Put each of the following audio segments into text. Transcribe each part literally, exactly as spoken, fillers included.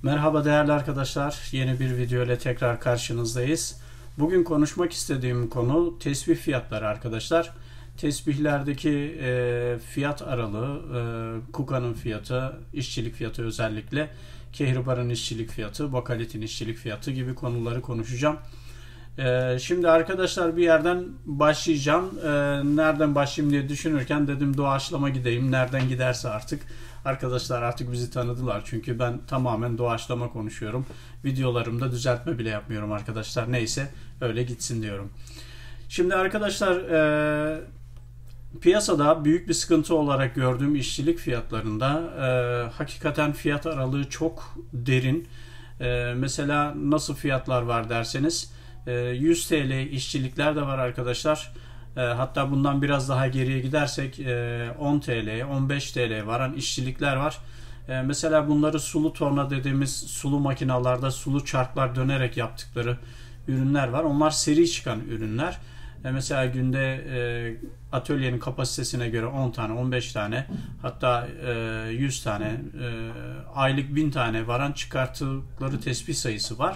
Merhaba değerli arkadaşlar. Yeni bir video ile tekrar karşınızdayız. Bugün konuşmak istediğim konu tesbih fiyatları arkadaşlar. Tesbihlerdeki e, fiyat aralığı, e, Kuka'nın fiyatı, işçilik fiyatı özellikle, Kehribar'ın işçilik fiyatı, Vokalit'in işçilik fiyatı gibi konuları konuşacağım. E, şimdi arkadaşlar bir yerden başlayacağım. E, nereden başlayayım diye düşünürken dedim doğaçlama gideyim. Nereden giderse artık. Arkadaşlar artık bizi tanıdılar. Çünkü ben tamamen doğaçlama konuşuyorum. Videolarımda düzeltme bile yapmıyorum arkadaşlar. Neyse öyle gitsin diyorum. Şimdi arkadaşlar e, piyasada büyük bir sıkıntı olarak gördüğüm işçilik fiyatlarında e, hakikaten fiyat aralığı çok derin. E, mesela nasıl fiyatlar var derseniz e, yüz T L işçilikler de var arkadaşlar. E, hatta bundan biraz daha geriye gidersek e, on T L, on beş T L varan işçilikler var. E, mesela bunları sulu torna dediğimiz sulu makinalarda sulu çarklar dönerek yaptıkları ürünler var. Onlar seri çıkan ürünler. E, mesela günde e, atölyenin kapasitesine göre on tane, on beş tane, hatta e, yüz tane, e, aylık bin tane varan çıkarttıkları tespih sayısı var.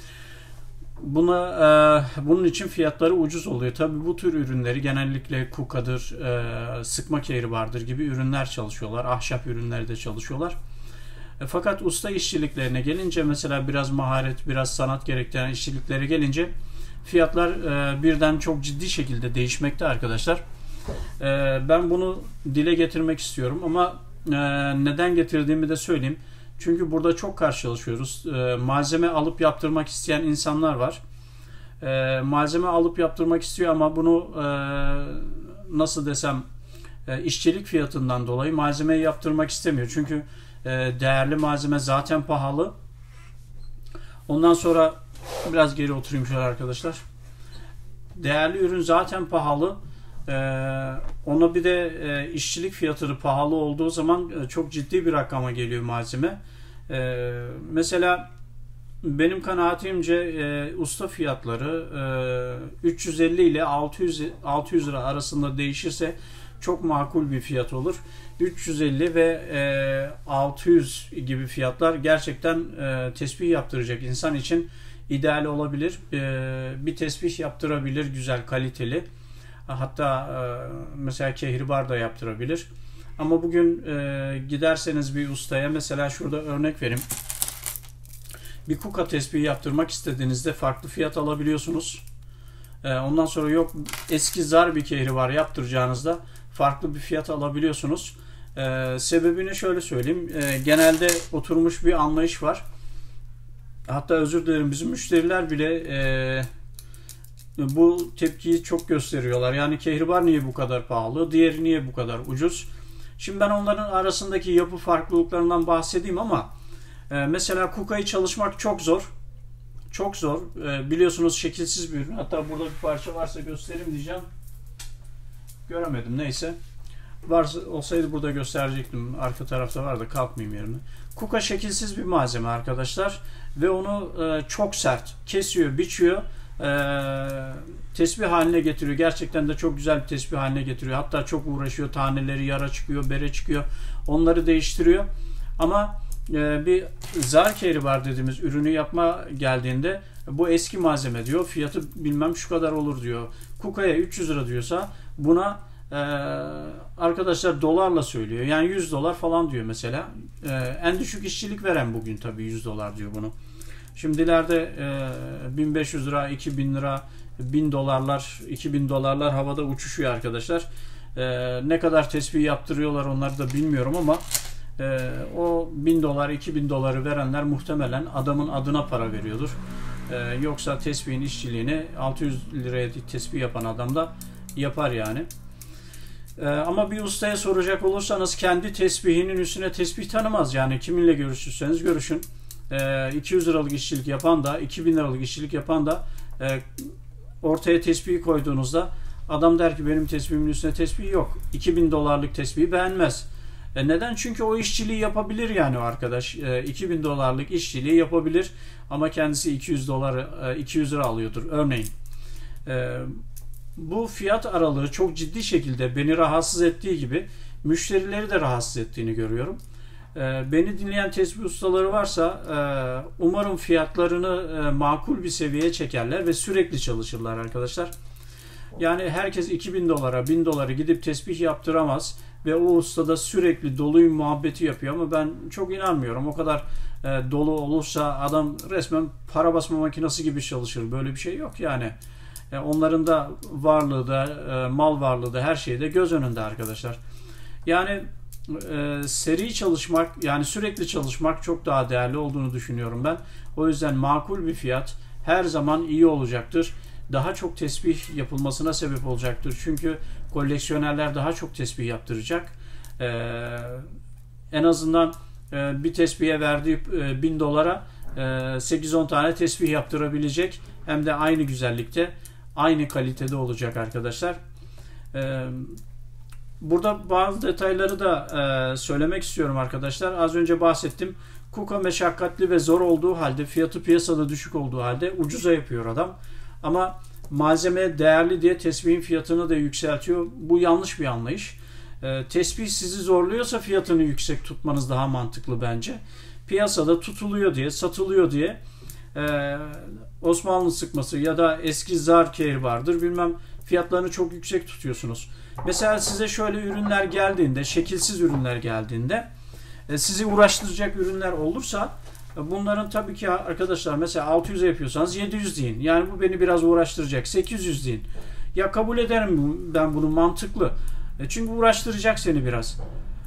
Buna e, bunun için fiyatları ucuz oluyor. Tabii bu tür ürünleri genellikle Kuka'dır, e, sıkma kehribardır gibi ürünler çalışıyorlar. Ahşap ürünleri de çalışıyorlar. E, fakat usta işçiliklerine gelince, mesela biraz maharet, biraz sanat gerektiren işçiliklere gelince fiyatlar e, birden çok ciddi şekilde değişmekte arkadaşlar. E, ben bunu dile getirmek istiyorum ama e, neden getirdiğimi de söyleyeyim. Çünkü burada çok karşılaşıyoruz. E, malzeme alıp yaptırmak isteyen insanlar var. E, malzeme alıp yaptırmak istiyor ama bunu e, nasıl desem e, işçilik fiyatından dolayı malzemeyi yaptırmak istemiyor. Çünkü e, değerli malzeme zaten pahalı. Ondan sonra biraz geri oturayım şöyle arkadaşlar. Değerli ürün zaten pahalı. E, ona bir de e, işçilik fiyatı pahalı olduğu zaman e, çok ciddi bir rakama geliyor malzeme. E, mesela benim kanaatimce e, usta fiyatları e, üç yüz elli ile altı yüz, altı yüz lira arasında değişirse çok makul bir fiyat olur. üç yüz elli ve e, altı yüz gibi fiyatlar gerçekten e, tesbih yaptıracak insan için ideal olabilir. E, bir tesbih yaptırabilir, güzel, kaliteli. Hatta e, mesela kehribar da yaptırabilir. Ama bugün e, giderseniz bir ustaya, mesela şurada örnek vereyim. Bir Kuka tesbihi yaptırmak istediğinizde farklı fiyat alabiliyorsunuz. E, ondan sonra yok eski zar bir kehribar yaptıracağınızda farklı bir fiyat alabiliyorsunuz. E, sebebini şöyle söyleyeyim. E, genelde oturmuş bir anlayış var. Hatta özür dilerim, bizim müşteriler bile e, bu tepkiyi çok gösteriyorlar. Yani kehribar niye bu kadar pahalı? Diğeri niye bu kadar ucuz? Şimdi ben onların arasındaki yapı farklılıklarından bahsedeyim ama e, mesela Kuka'yı çalışmak çok zor. Çok zor. E, biliyorsunuz şekilsiz bir ürün. Hatta burada bir parça varsa göstereyim diyeceğim. Göremedim, neyse. Varsa olsaydı burada gösterecektim. Arka tarafta var da kalkmayayım yerime. Kuka şekilsiz bir malzeme arkadaşlar. Ve onu e, çok sert kesiyor, biçiyor. Ee, tesbih haline getiriyor. Gerçekten de çok güzel bir tesbih haline getiriyor. Hatta çok uğraşıyor. Taneleri yara çıkıyor, bere çıkıyor. Onları değiştiriyor. Ama e, bir zar kehribar dediğimiz ürünü yapma geldiğinde bu eski malzeme diyor. Fiyatı bilmem şu kadar olur diyor. Kuka'ya üç yüz lira diyorsa buna e, arkadaşlar dolarla söylüyor. Yani yüz dolar falan diyor mesela. E, en düşük işçilik veren bugün tabii yüz dolar diyor bunu. Şimdilerde e, bin beş yüz lira, iki bin lira, bin dolarlar, iki bin dolarlar havada uçuşuyor arkadaşlar. E, ne kadar tesbih yaptırıyorlar onları da bilmiyorum ama e, o bin dolar, iki bin doları verenler muhtemelen adamın adına para veriyordur. E, yoksa tesbihin işçiliğini altı yüz liraya tesbih yapan adam da yapar yani. E, ama bir ustaya soracak olursanız kendi tesbihinin üstüne tesbih tanımaz. Yani kiminle görüşürseniz görüşün. iki yüz liralık işçilik yapan da, iki bin liralık işçilik yapan da ortaya tesbihi koyduğunuzda adam der ki benim tesbihimin üstüne tesbih yok. iki bin dolarlık tesbihi beğenmez. E neden? Çünkü o işçiliği yapabilir yani o arkadaş. E, iki bin dolarlık işçiliği yapabilir ama kendisi iki yüz dolar, iki yüz lira alıyordur örneğin. E, bu fiyat aralığı çok ciddi şekilde beni rahatsız ettiği gibi müşterileri de rahatsız ettiğini görüyorum. E, beni dinleyen tesbih ustaları varsa e, umarım fiyatlarını e, makul bir seviyeye çekerler ve sürekli çalışırlar arkadaşlar. Yani herkes iki bin dolara, bin dolara gidip tesbih yaptıramaz ve o usta da sürekli doluyum muhabbeti yapıyor ama ben çok inanmıyorum. O kadar e, dolu olursa adam resmen para basma makinesi gibi çalışır. Böyle bir şey yok yani. E, onların da varlığı da, e, mal varlığı da, her şey de göz önünde arkadaşlar. Yani e, seri çalışmak, yani sürekli çalışmak çok daha değerli olduğunu düşünüyorum ben. O yüzden makul bir fiyat her zaman iyi olacaktır. Daha çok tesbih yapılmasına sebep olacaktır. Çünkü koleksiyonerler daha çok tesbih yaptıracak. Ee, en azından e, bir tesbihe verdiği e, bin dolara e, sekiz on tane tesbih yaptırabilecek. Hem de aynı güzellikte, aynı kalitede olacak arkadaşlar. Ee, burada bazı detayları da e, söylemek istiyorum arkadaşlar. Az önce bahsettim. Kuka meşakkatli ve zor olduğu halde, fiyatı piyasada düşük olduğu halde ucuza yapıyor adam. Ama malzeme değerli diye tesbihin fiyatını da yükseltiyor. Bu yanlış bir anlayış. E, tesbih sizi zorluyorsa fiyatını yüksek tutmanız daha mantıklı bence. Piyasada tutuluyor diye, satılıyor diye e, Osmanlı sıkması ya da eski zar kehribardır bilmem, fiyatlarını çok yüksek tutuyorsunuz. Mesela size şöyle ürünler geldiğinde, şekilsiz ürünler geldiğinde, e, sizi uğraştıracak ürünler olursa, bunların tabii ki arkadaşlar mesela altı yüze yapıyorsanız yedi yüz deyin. Yani bu beni biraz uğraştıracak. sekiz yüz deyin. Ya kabul ederim ben bunu, mantıklı. E çünkü uğraştıracak seni biraz.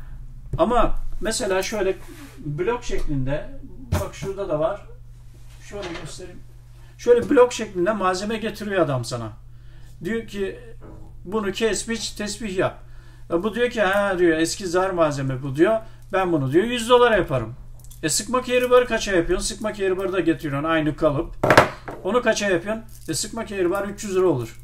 Ama mesela şöyle blok şeklinde, bak şurada da var. Şöyle göstereyim. Şöyle blok şeklinde malzeme getiriyor adam sana. Diyor ki bunu kes, biç, tesbih yap. E bu diyor ki ha diyor, eski zar malzeme bu diyor. Ben bunu diyor yüz dolara yaparım. E sıkma kehribarı kaça yapıyorsun? Sıkma kehribarı da getiriyorsun aynı kalıp. Onu kaça yapıyorsun? E sıkma kehribar üç yüz lira olur.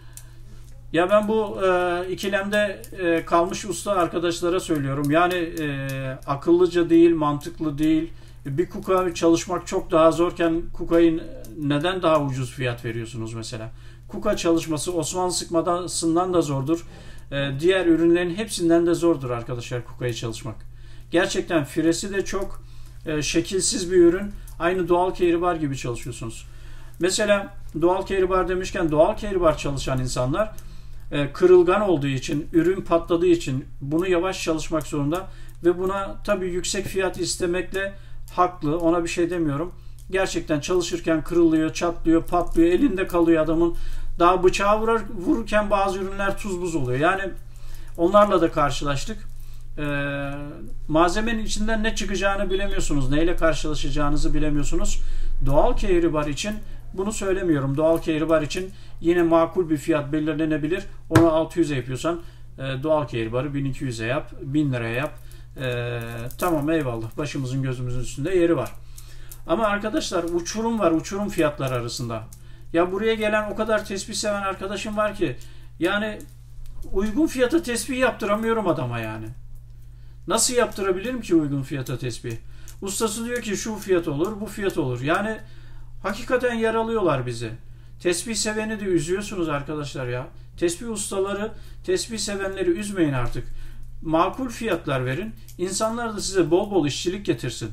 Ya ben bu e, ikilemde e, kalmış usta arkadaşlara söylüyorum. Yani e, akıllıca değil, mantıklı değil. Bir kuka çalışmak çok daha zorken kukayı neden daha ucuz fiyat veriyorsunuz mesela? Kuka çalışması Osmanlı sıkmasından da zordur. E, diğer ürünlerin hepsinden de zordur arkadaşlar kukayı çalışmak. Gerçekten firesi de çok e, şekilsiz bir ürün. Aynı doğal kehribar gibi çalışıyorsunuz. Mesela doğal kehribar demişken, doğal kehribar çalışan insanlar e, kırılgan olduğu için, ürün patladığı için bunu yavaş çalışmak zorunda ve buna tabii yüksek fiyat istemekle haklı. Ona bir şey demiyorum. Gerçekten çalışırken kırılıyor, çatlıyor, patlıyor, elinde kalıyor adamın. Daha bıçağı vurur, vururken bazı ürünler tuz buz oluyor. Yani onlarla da karşılaştık. Ee, malzemenin içinden ne çıkacağını bilemiyorsunuz. Neyle karşılaşacağınızı bilemiyorsunuz. Doğal kehribar için bunu söylemiyorum. Doğal kehribar için yine makul bir fiyat belirlenebilir. Onu altı yüze yapıyorsan e, doğal kehribarı bin iki yüze yap, bin liraya yap. E, tamam, eyvallah. Başımızın gözümüzün üstünde yeri var. Ama arkadaşlar uçurum var, uçurum fiyatlar arasında. Ya buraya gelen o kadar tesbih seven arkadaşım var ki yani uygun fiyata tesbih yaptıramıyorum adama yani. Nasıl yaptırabilirim ki uygun fiyata tesbih? Ustası diyor ki şu fiyat olur, bu fiyat olur. Yani hakikaten yaralıyorlar bizi. Tesbih seveni de üzüyorsunuz arkadaşlar ya. Tesbih ustaları, tesbih sevenleri üzmeyin artık. Makul fiyatlar verin. İnsanlar da size bol bol işçilik getirsin.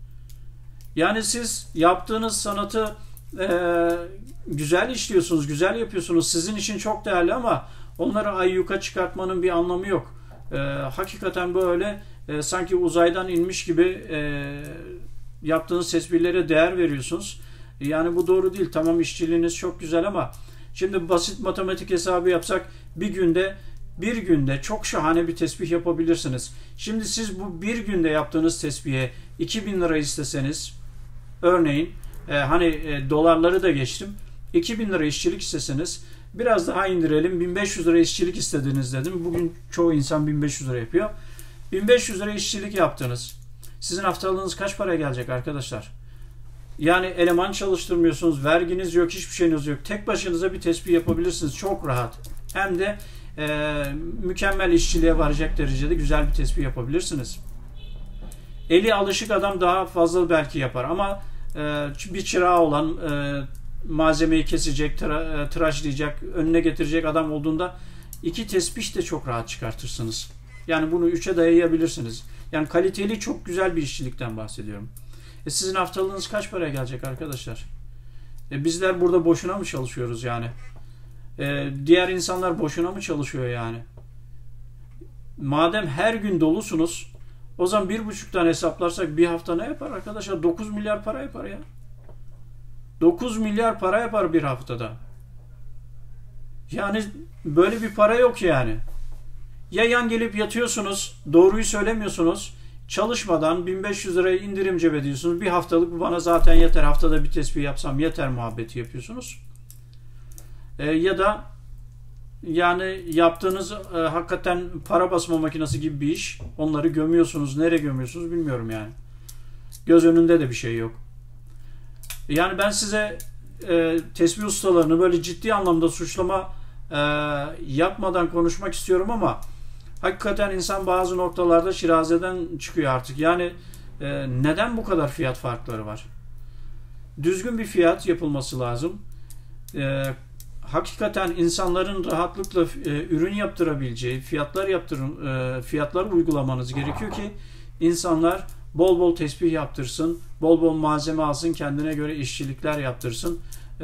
Yani siz yaptığınız sanatı e, güzel işliyorsunuz, güzel yapıyorsunuz. Sizin için çok değerli ama onları ayyuka çıkartmanın bir anlamı yok. E, hakikaten böyle e, sanki uzaydan inmiş gibi e, yaptığınız tesbihlere değer veriyorsunuz. Yani bu doğru değil. Tamam, işçiliğiniz çok güzel ama şimdi basit matematik hesabı yapsak bir günde bir günde çok şahane bir tesbih yapabilirsiniz. Şimdi siz bu bir günde yaptığınız tesbihe iki bin lira isteseniz, örneğin e, hani e, dolarları da geçtim, iki bin lira işçilik isteseniz, biraz daha indirelim, bin beş yüz lira işçilik istediniz dedim. Bugün çoğu insan bin beş yüz lira yapıyor. bin beş yüz lira işçilik yaptınız. Sizin haftalığınız kaç paraya gelecek arkadaşlar? Yani eleman çalıştırmıyorsunuz, verginiz yok, hiçbir şeyiniz yok. Tek başınıza bir tesbih yapabilirsiniz çok rahat. Hem de e, mükemmel işçiliğe varacak derecede güzel bir tesbih yapabilirsiniz. Eli alışık adam daha fazla belki yapar ama e, bir çırağı olan, e, malzemeyi kesecek, tıra, e, tıraşlayacak, önüne getirecek adam olduğunda iki tesbih de çok rahat çıkartırsınız. Yani bunu üçe dayayabilirsiniz. Yani kaliteli çok güzel bir işçilikten bahsediyorum. E sizin haftalığınız kaç paraya gelecek arkadaşlar? E bizler burada boşuna mı çalışıyoruz yani? E diğer insanlar boşuna mı çalışıyor yani? Madem her gün dolusunuz, o zaman bir buçuktan hesaplarsak bir hafta ne yapar arkadaşlar? dokuz milyar para yapar ya. dokuz milyar para yapar bir haftada. Yani böyle bir para yok yani. Ya yan gelip yatıyorsunuz, doğruyu söylemiyorsunuz, çalışmadan bin beş yüz liraya indirim cebe diyorsunuz. Bir haftalık bu bana zaten yeter, haftada bir tespih yapsam yeter muhabbeti yapıyorsunuz. E, ya da yani yaptığınız e, hakikaten para basma makinesi gibi bir iş. Onları gömüyorsunuz. Nereye gömüyorsunuz bilmiyorum yani. Göz önünde de bir şey yok. Yani ben size e, tesbih ustalarını böyle ciddi anlamda suçlama e, yapmadan konuşmak istiyorum ama hakikaten insan bazı noktalarda şirazeden çıkıyor artık. Yani e, neden bu kadar fiyat farkları var? Düzgün bir fiyat yapılması lazım. E, hakikaten insanların rahatlıkla e, ürün yaptırabileceği fiyatlar yaptırın, e, fiyatlar uygulamanız gerekiyor ki insanlar bol bol tesbih yaptırsın, bol bol malzeme alsın, kendine göre işçilikler yaptırsın. E,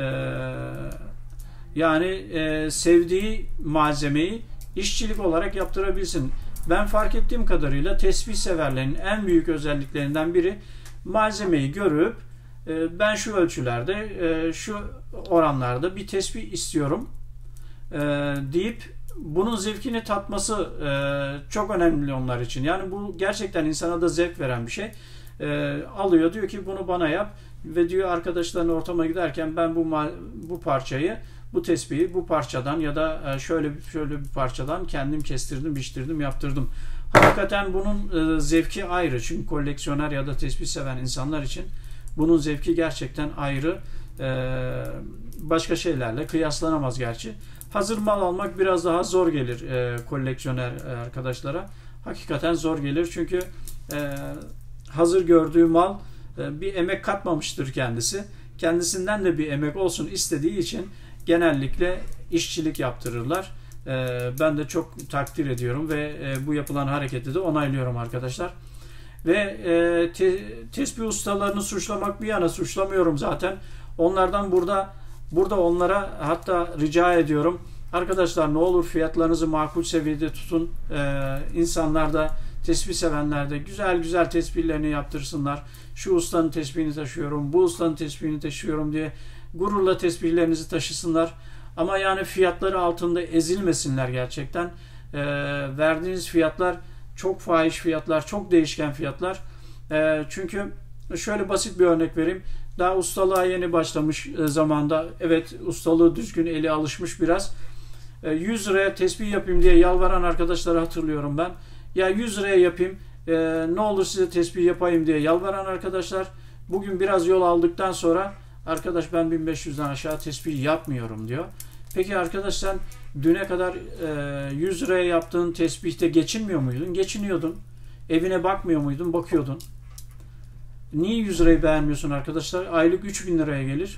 yani e, sevdiği malzemeyi işçilik olarak yaptırabilsin. Ben fark ettiğim kadarıyla tesbih severlerin en büyük özelliklerinden biri malzemeyi görüp e, ben şu ölçülerde, e, şu oranlarda bir tesbih istiyorum e, deyip bunun zevkini tatması e, çok önemli onlar için. Yani bu gerçekten insana da zevk veren bir şey. E, alıyor diyor ki bunu bana yap ve diyor arkadaşlarına ortama giderken ben bu bu parçayı, bu tespihi bu parçadan ya da şöyle şöyle bir parçadan kendim kestirdim, biçtirdim, yaptırdım. Hakikaten bunun e, zevki ayrı. Çünkü koleksiyoner ya da tesbih seven insanlar için bunun zevki gerçekten ayrı. E, başka şeylerle kıyaslanamaz gerçi. Hazır mal almak biraz daha zor gelir e, koleksiyoner e, arkadaşlara. Hakikaten zor gelir çünkü e, hazır gördüğü mal e, bir emek katmamıştır kendisi. Kendisinden de bir emek olsun istediği için genellikle işçilik yaptırırlar. E, ben de çok takdir ediyorum ve e, bu yapılan hareketi de onaylıyorum arkadaşlar. Ve e, te, tesbih ustalarını suçlamak bir yana, suçlamıyorum zaten. Onlardan burada Burada onlara hatta rica ediyorum. Arkadaşlar ne olur fiyatlarınızı makul seviyede tutun. Ee, insanlar da tesbih sevenler de güzel güzel tesbihlerini yaptırsınlar. Şu ustanın tesbihini taşıyorum, bu ustanın tesbihini taşıyorum diye gururla tesbihlerinizi taşısınlar. Ama yani fiyatları altında ezilmesinler gerçekten. Ee, verdiğiniz fiyatlar çok fahiş fiyatlar, çok değişken fiyatlar. Ee, çünkü şöyle basit bir örnek vereyim. Daha ustalığa yeni başlamış zamanda, evet ustalığı düzgün, eli alışmış biraz. yüz liraya tesbih yapayım diye yalvaran arkadaşları hatırlıyorum ben. Ya yüz liraya yapayım, ne olur size tesbih yapayım diye yalvaran arkadaşlar bugün biraz yol aldıktan sonra arkadaş ben bin beş yüzden aşağı tesbih yapmıyorum diyor. Peki arkadaş sen düne kadar yüz liraya yaptığın tesbihte geçinmiyor muydun? Geçiniyordun. Evine bakmıyor muydun? Bakıyordun. Niye yüz lirayı beğenmiyorsun arkadaşlar? Aylık üç bin liraya gelir.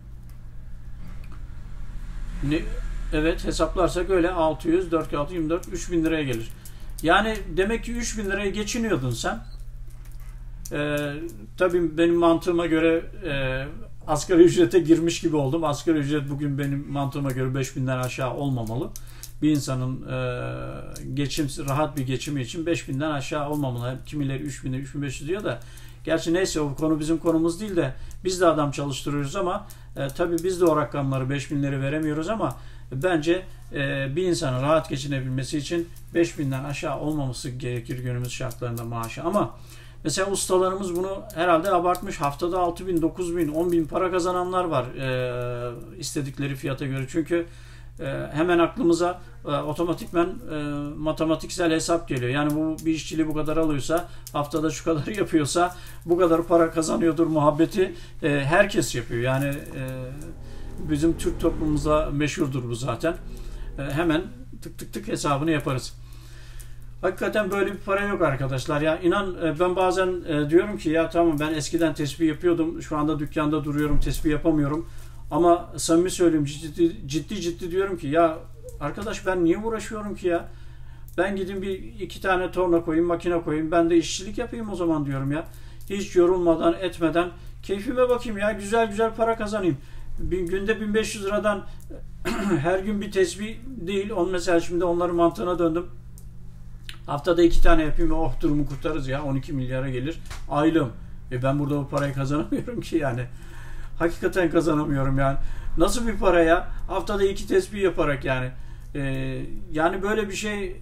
Ne? Evet hesaplarsak öyle altı yüz, dört altı yirmi dört, üç bin liraya gelir. Yani demek ki üç bin liraya geçiniyordun sen. Ee, tabii benim mantığıma göre e, asgari ücrete girmiş gibi oldum. Asgari ücret bugün benim mantığıma göre beş binden aşağı olmamalı. Bir insanın e, geçim, rahat bir geçimi için beş binden aşağı olmamalı. Kimileri üç bin, üç bin beş yüz diyor da gerçi neyse o konu bizim konumuz değil de biz de adam çalıştırıyoruz ama e, tabii biz de o rakamları beş binleri veremiyoruz ama bence e, bir insanın rahat geçinebilmesi için beş binden aşağı olmaması gerekir günümüz şartlarında maaşı. Ama mesela ustalarımız bunu herhalde abartmış. Haftada altı bin, dokuz bin, on bin para kazananlar var e, istedikleri fiyata göre. Çünkü e, hemen aklımıza e, otomatikmen e, matematiksel hesap geliyor. Yani bu bir işçiliği bu kadar alıyorsa, haftada şu kadar yapıyorsa bu kadar para kazanıyordur muhabbeti e, herkes yapıyor. Yani e, bizim Türk toplumumuzda meşhurdur bu zaten. E, hemen tık tık tık hesabını yaparız. Hakikaten böyle bir para yok arkadaşlar. Ya inan ben bazen diyorum ki ya tamam ben eskiden tesbih yapıyordum. Şu anda dükkanda duruyorum, tesbih yapamıyorum. Ama samimi söyleyeyim ciddi ciddi, ciddi diyorum ki ya arkadaş ben niye uğraşıyorum ki ya? Ben gideyim bir iki tane torna koyayım, makine koyayım. Ben de işçilik yapayım o zaman diyorum ya. Hiç yorulmadan, etmeden keyfime bakayım ya. Güzel güzel para kazanayım. Bir, günde bin beş yüz liradan her gün bir tesbih değil. On mesela şimdi onların mantığına döndüm. Haftada iki tane yapayım ve oh durumu kurtarırız ya. on iki milyara gelir aylığım. E ben burada bu parayı kazanamıyorum ki yani. Hakikaten kazanamıyorum yani. Nasıl bir para ya? Haftada iki tesbih yaparak yani. Ee, yani böyle bir şey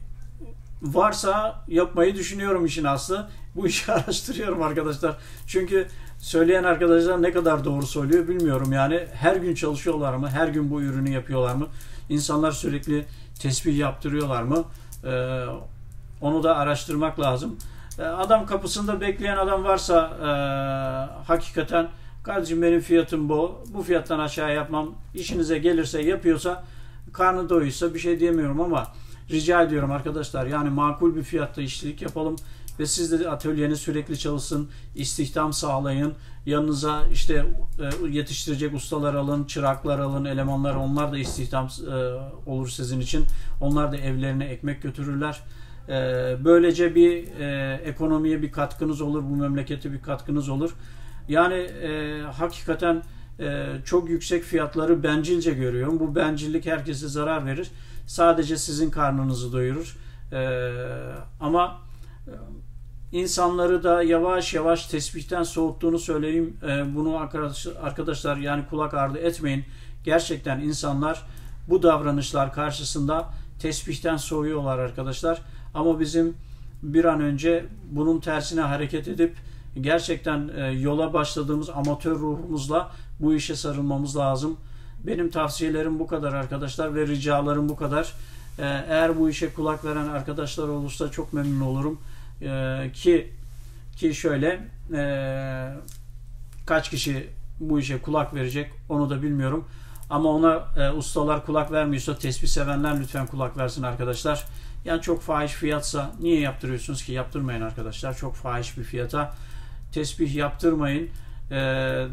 varsa yapmayı düşünüyorum işin aslı. Bu işi araştırıyorum arkadaşlar. Çünkü söyleyen arkadaşlar ne kadar doğru söylüyor bilmiyorum. Yani her gün çalışıyorlar mı? Her gün bu ürünü yapıyorlar mı? İnsanlar sürekli tesbih yaptırıyorlar mı? Ee, onu da araştırmak lazım. Ee, adam kapısında bekleyen adam varsa e, hakikaten kardeşim benim fiyatım bu. Bu fiyattan aşağı yapmam. İşinize gelirse yapıyorsa karnı doyuysa bir şey diyemiyorum ama rica ediyorum arkadaşlar. Yani makul bir fiyatta işçilik yapalım ve siz de atölyeniz sürekli çalışsın. İstihdam sağlayın. Yanınıza işte yetiştirecek ustalar alın, çıraklar alın, elemanlar onlar da istihdam olur sizin için. Onlar da evlerine ekmek götürürler. Böylece bir ekonomiye bir katkınız olur. Bu memlekete bir katkınız olur. Yani e, hakikaten e, çok yüksek fiyatları bencilce görüyorum. Bu bencillik herkese zarar verir. Sadece sizin karnınızı doyurur. E, ama e, insanları da yavaş yavaş tesbihten soğuttuğunu söyleyeyim. E, bunu arkadaşlar yani kulak ardı etmeyin. Gerçekten insanlar bu davranışlar karşısında tesbihten soğuyorlar arkadaşlar. Ama bizim bir an önce bunun tersine hareket edip gerçekten e, yola başladığımız amatör ruhumuzla bu işe sarılmamız lazım. Benim tavsiyelerim bu kadar arkadaşlar ve ricalarım bu kadar. E, eğer bu işe kulak veren arkadaşlar olursa çok memnun olurum. E, ki ki şöyle e, kaç kişi bu işe kulak verecek onu da bilmiyorum. Ama ona e, ustalar kulak vermiyorsa tesbih sevenler lütfen kulak versin arkadaşlar. Yani çok fahiş fiyatsa niye yaptırıyorsunuz ki? Yaptırmayın arkadaşlar. Çok fahiş bir fiyata tesbih yaptırmayın. Ee,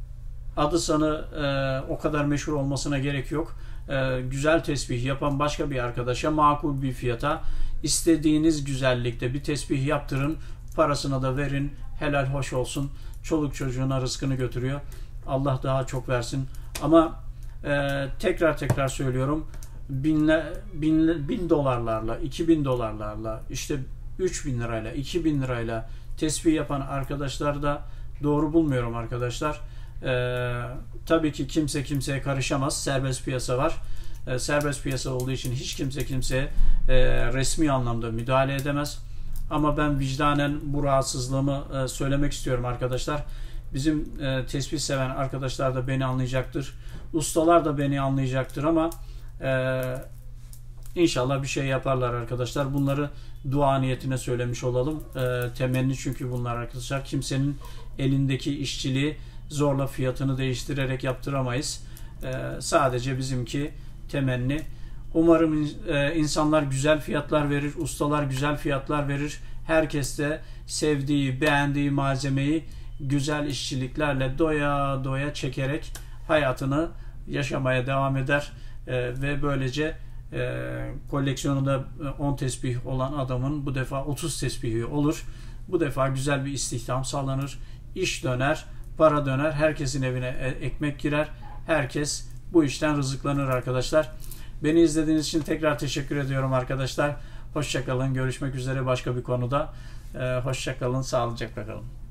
adı sanı e, o kadar meşhur olmasına gerek yok. Ee, güzel tesbih yapan başka bir arkadaşa makul bir fiyata istediğiniz güzellikte bir tesbih yaptırın. Parasını da verin. Helal hoş olsun. Çoluk çocuğuna rızkını götürüyor. Allah daha çok versin. Ama e, tekrar tekrar söylüyorum. Binle, bin, bin dolarlarla, iki bin dolarlarla, işte üç bin lirayla, iki bin lirayla tesbih yapan arkadaşlar da doğru bulmuyorum arkadaşlar. Ee, tabii ki kimse kimseye karışamaz. Serbest piyasa var. Ee, serbest piyasa olduğu için hiç kimse kimseye e, resmi anlamda müdahale edemez. Ama ben vicdanen bu rahatsızlığımı e, söylemek istiyorum arkadaşlar. Bizim e, tesbih seven arkadaşlar da beni anlayacaktır. Ustalar da beni anlayacaktır ama e, İnşallah bir şey yaparlar arkadaşlar. Bunları dua niyetine söylemiş olalım. E, temenni çünkü bunlar arkadaşlar. Kimsenin elindeki işçiliği zorla fiyatını değiştirerek yaptıramayız. E, sadece bizimki temenni. Umarım e, insanlar güzel fiyatlar verir. Ustalar güzel fiyatlar verir. Herkes de sevdiği, beğendiği malzemeyi güzel işçiliklerle doya doya çekerek hayatını yaşamaya devam eder. E, ve böylece E, koleksiyonunda on tesbih olan adamın bu defa otuz tesbihi olur. Bu defa güzel bir istihdam sağlanır. İş döner, para döner. Herkesin evine ekmek girer. Herkes bu işten rızıklanır arkadaşlar. Beni izlediğiniz için tekrar teşekkür ediyorum arkadaşlar. Hoşça kalın. Görüşmek üzere başka bir konuda. E, hoşça kalın. Sağlıcakla kalın.